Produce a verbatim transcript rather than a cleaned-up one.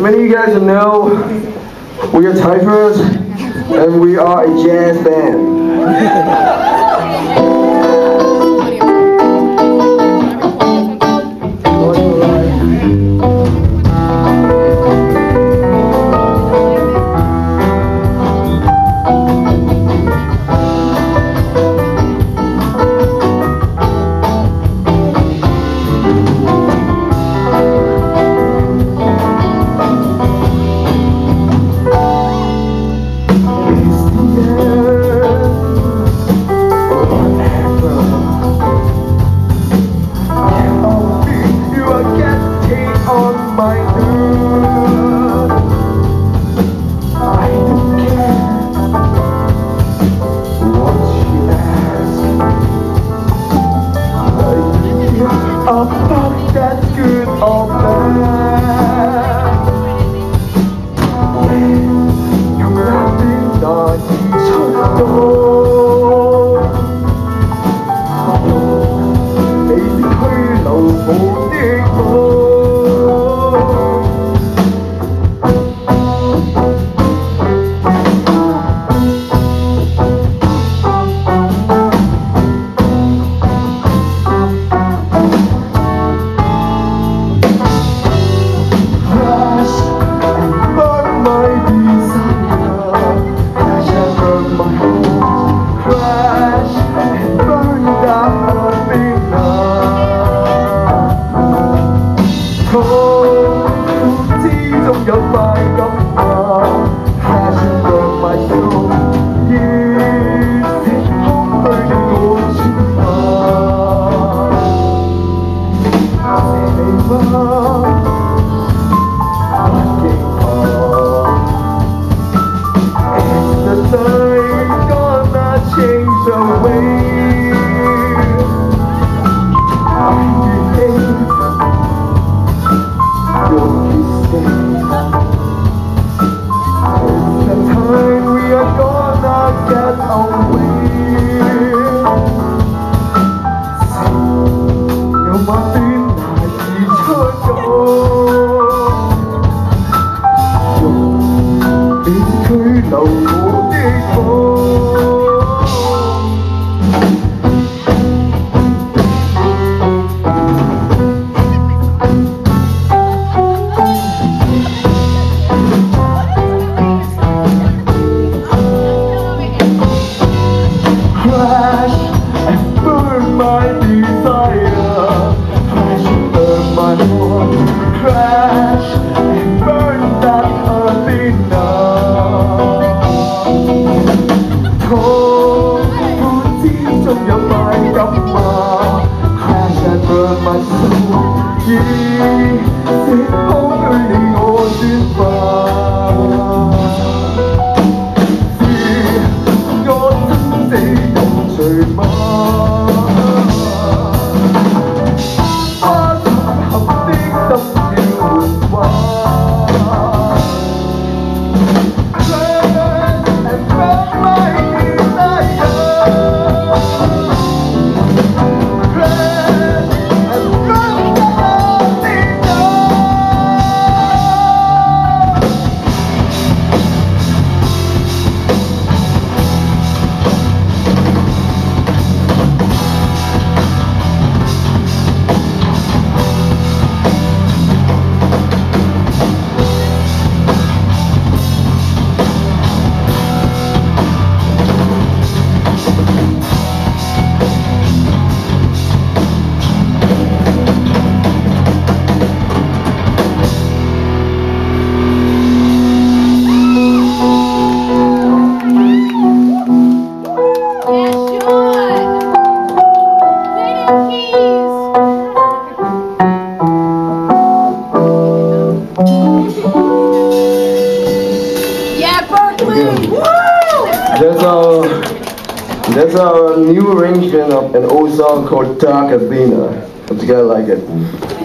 Many of you guys know we are Typherus, and we are a jazz band. About that's good or bad.用那邊那已出到，你是拘留我的我。有快感啊 Passion from my soul 熱情空虛的我轉化這地方不認可 It's the time gonna change the way I behave Don't you stay Get away 有某邊那已出咗用你拘留我的我Crash and burn that Athena 痛苦之中有快感嗎 Crash and burn my soul 意識空虛你我轉化是我真死有罪嗎That's our, that's our new arrangement of an old song called Dark Athena. Hope you guys like it.